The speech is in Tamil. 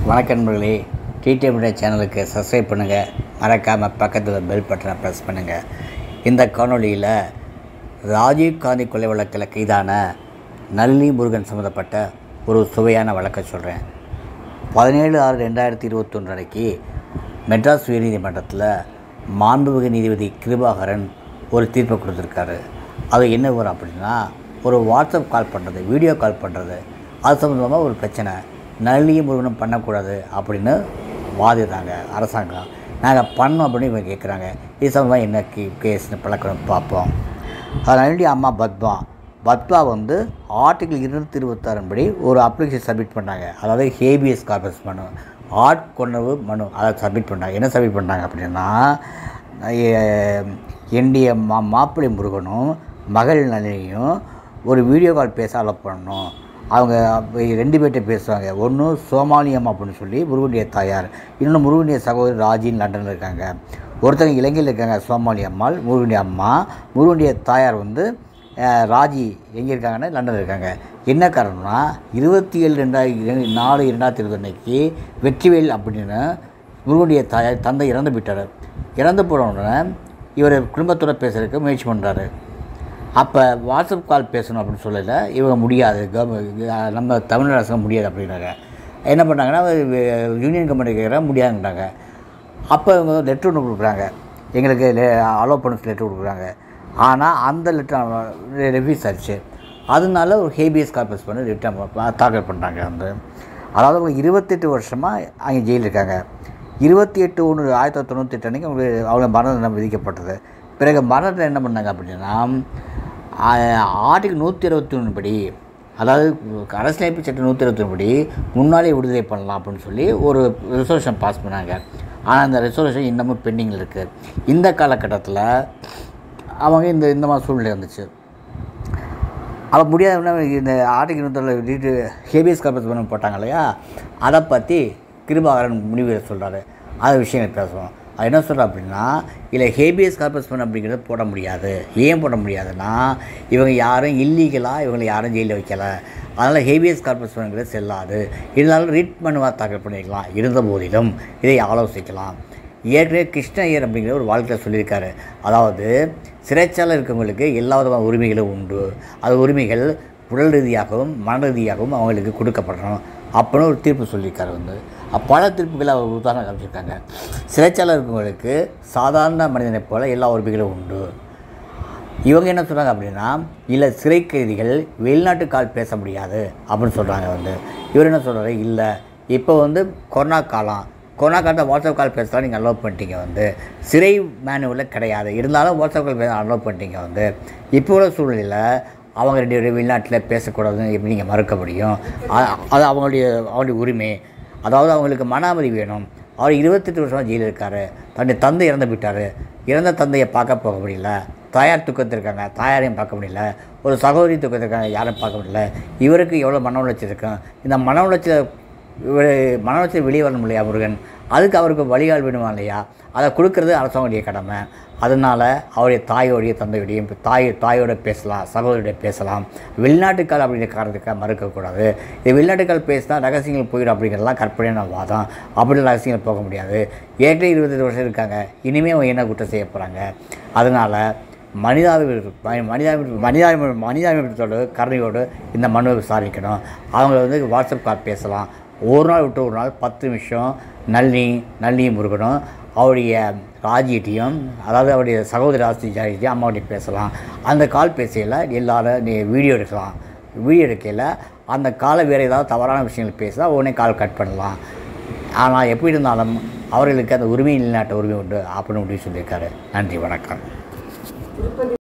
வணக்கம் நண்பர்களே, டிடிஎம் சேனலுக்கு சப்ஸ்கிரைப் பண்ணுங்கள். மறக்காமல் பக்கத்தில் பெல் பட்டனை ப்ரெஸ் பண்ணுங்கள். இந்த காணொலியில் ராஜீவ்காந்தி கொலை வழக்கில் கைதான நளினி முருகன் சம்மந்தப்பட்ட ஒரு சுவையான வழக்கை சொல்கிறேன். 17/6/2021 அன்றைக்கி மெட்ராஸ் உயர்நீதிமன்றத்தில் மாண்புமிகு நீதிபதி கிருபாகரன் ஒரு தீர்ப்பை கொடுத்துருக்காரு. அது என்ன வரும் அப்படின்னா, ஒரு வாட்ஸ்அப் கால் பண்ணுறது, வீடியோ கால் பண்ணுறது, அது சம்மந்தமாக ஒரு பிரச்சனை நளினி முருகனும் பண்ணக்கூடாது அப்படின்னு வாதிடுறாங்க அரசாங்கம். நாங்கள் பண்ணோம் அப்படின்னு இவங்க கேட்குறாங்க. இது சம்மந்தமாக என்ன கேஸ்னு பழக்கணும் பார்ப்போம். நளினி அம்மா பத்மா வந்து ஆர்டிகிள் 226 படி ஒரு அப்ளிகேஷன் சப்மிட் பண்ணாங்க. அதாவது ஹேபியஸ் கார்பஸ் மனு, ஆட்கொணர்வு மனு, அதை சப்மிட் பண்ணாங்க. என்ன சப்மிட் பண்ணாங்க அப்படின்னா, என்னுடைய மாப்பிள்ளை முருகனும் மகள் நளினியும் ஒரு வீடியோ கால் பேச அலோவ் பண்ணணும். அவங்க 2 பேர்கிட்ட பேசுவாங்க. ஒன்று சோமாலி அம்மா அப்படின்னு சொல்லி முருகனுடைய தாயார், இன்னொன்று முருகனுடைய சகோதரி ராஜின்னு லண்டனில் இருக்காங்க. ஒருத்தங்க இலங்கையில் இருக்காங்க சோமாலி அம்மாள், முருகனுடைய அம்மா. முருகனுடைய தாயார் வந்து ராஜி எங்கே இருக்காங்கன்னா லண்டனில் இருக்காங்க. என்ன காரணம்னா, 27/4/2020 அன்னைக்கு வெற்றிவேல் அப்படின்னு முருகனுடைய தாயார் தந்தை இறந்து போயிட்டார். இறந்து போனவுடனே இவர் குடும்பத்தோடு பேசுகிறதுக்கு முயற்சி பண்ணுறாரு. அப்போ வாட்ஸ்அப் கால் பேசணும் அப்படின்னு சொல்லலை. இவங்க முடியாது, நம்ம தமிழ் அரசாங்கம் முடியாது அப்படின்னாங்க. என்ன பண்ணாங்கன்னா, யூனியன் கவர்மெண்ட் கேட்குறாங்க, முடியாதுன்றாங்க. அப்போ இவங்க லெட்ரு ஒன்று கொடுக்குறாங்க, எங்களுக்கு அலோவ் பண்ண லெட்ரு கொடுக்குறாங்க. ஆனால் அந்த லெட்டர் ரெஃப்யூஸ் ஆச்சு. அதனால ஒரு ஹேபியஸ் கார்பஸ் பண்ணி ரிட்டர்ன் தாக்கல் பண்ணுறாங்க. அதாவது அவங்க 28 வருஷமாக அங்கே ஜெயிலில் இருக்காங்க. 28/1/1998 அன்றைக்கி அவங்க மரண தண்டனை விதிக்கப்பட்டது. பிறகு மரணத்தை என்ன பண்ணாங்க அப்படின்னா, ஆர்டிகிள் 121 படி, அதாவது அரசியலமைப்பு சட்டம் 121 படி முன்னாலே விடுதலை பண்ணலாம் அப்படின்னு சொல்லி ஒரு ரெசல்யூஷன் பாஸ் பண்ணாங்க. ஆனால் அந்த ரெசல்யூஷன் இன்னமும் பெண்டிங்கில் இருக்குது. இந்த காலகட்டத்தில் அவங்க இந்த மாதிரி சூழ்நிலை வந்துச்சு. அப்போ முடியாதுன்னா இந்த ஆர்டிகிள் 121 ஹேபியஸ் கார்பஸ் பண்ண போட்டாங்க இல்லையா, அதை பற்றி கிருபாகரன் முடிவு சொல்கிறாரு. அது விஷயம் பேசுவோம். அது என்ன சொல்கிறேன் அப்படின்னா, இல்லை ஹேபியஸ் கார்பஸ் பண்ண அப்படிங்கிறத போட முடியாது. ஏன் போட முடியாதுன்னா, இவங்க யாரும் இல்லீகலாக இவங்களை யாரும் ஜெயிலில் வைக்கலை. அதனால் ஹேபியஸ் கார்பஸ் பண்ணுங்கிறது செல்லாது. இருந்தாலும் ரிட் மனுவாக தாக்கல் பண்ணிக்கலாம். இருந்த போதிலும் இதை ஆலோசிக்கலாம். ஏற்கனவே கிருஷ்ணய்யர் அப்படிங்கிற ஒரு வாழ்க்கையில் சொல்லியிருக்காரு. அதாவது சிறைச்சாலை இருக்கவங்களுக்கு எல்லா விதமான உரிமைகளும் உண்டு. அது உரிமைகள் உடல் ரீதியாகவும் மன ரீதியாகவும் அவங்களுக்கு கொடுக்கப்படணும் அப்படின்னு ஒரு தீர்ப்பு சொல்லியிருக்காரு. பல தீர்ப்புகளை அவர் உதாரணம் காமிச்சிருக்காங்க. சிறைச்சாலை இருக்கவங்களுக்கு சாதாரண மனிதனை போல் எல்லா உரிமைகளும் உண்டு. இவங்க என்ன சொல்கிறாங்க அப்படின்னா, இல்லை சிறை கைதிகள் வெளிநாட்டு கால் பேச முடியாது அப்படின்னு சொல்கிறாங்க. இவர் என்ன சொல்கிறாரு, இல்லை இப்போ கொரோனா காலத்தில் வாட்ஸ்அப் கால் பேசலாம் நீங்கள் அலோவ் பண்ணிட்டீங்க. சிறை மேனுவலில் கிடையாது. இருந்தாலும் வாட்ஸ்அப் கால் பேச அலோவ் பண்ணிட்டீங்க. இப்போ உள்ள சூழ்நிலையில் அவங்க 2 பேரும் வெளிநாட்டில் பேசக்கூடாதுன்னு எப்படி நீங்கள் மறுக்க முடியும்? அது அவங்களுடைய உரிமை. அதாவது அவங்களுக்கு மன அமைதி வேணும். அவர் 28 வருஷமாக ஜெயிலில் இருக்கார். தன்னுடைய தந்தை இறந்து போயிட்டார். இறந்த தந்தையை பார்க்க போக முடியல. தாயார் துக்கத்திருக்காங்க, தாயாரையும் பார்க்க முடியல. ஒரு சகோதரி துக்கத்திருக்காங்க, யாரும் பார்க்க முடியல. இவருக்கு எவ்வளோ மன உளைச்சல் இருக்கும். இந்த மன உளைச்சல் வெளியே வரணும் இல்லையா முருகன்? அதுக்கு அவருக்கு வழிகால் வேணுமா இல்லையா? அதை கொடுக்கறது அரசாங்கடைய கடமை. அதனால் அவருடைய தாயோடைய தந்தையோடையும் தாயோட பேசலாம், சகோதரியோட பேசலாம். வெளிநாட்டுக்கால் அப்படிங்கிற காரணத்துக்காக மறுக்கக்கூடாது. இது வெளிநாட்டுக்கால் பேசினா ரகசியங்கள் போயிடும் அப்படிங்கிறதெல்லாம் கற்பனையான வாதம். அப்படி ரகசியங்கள் போக முடியாது. ஏற்கனவே 28 வருஷம் இருக்காங்க. இனிமேல் அவங்க என்ன குற்றம் செய்ய போகிறாங்க? அதனால் மனிதாபிமானத்தோடு கருணையோடு இந்த மனுவை விசாரிக்கணும். அவங்க வாட்ஸ்அப் கால் பேசலாம். ஒரு நாள் விட்டு ஒரு நாள் 10 நிமிஷம் நளினி முருகனும் அவருடைய ராஜிகிட்டையும், அதாவது அவருடைய சகோதரி ராஜிகிட்டையும் அம்மாவுடைய பேசலாம். அந்த கால் பேசையில் எல்லோரும் வீடியோ எடுக்கலாம். வீடியோ எடுக்கையில் அந்த காலை வேறு ஏதாவது தவறான விஷயங்கள் பேசினா உடனே கால் கட் பண்ணலாம். ஆனால் எப்படி இருந்தாலும் அவர்களுக்கு அந்த உரிமை நிலைநாட்ட உரிமை உண்டு அப்படின்னு சொல்லியிருக்காரு. நன்றி, வணக்கம்.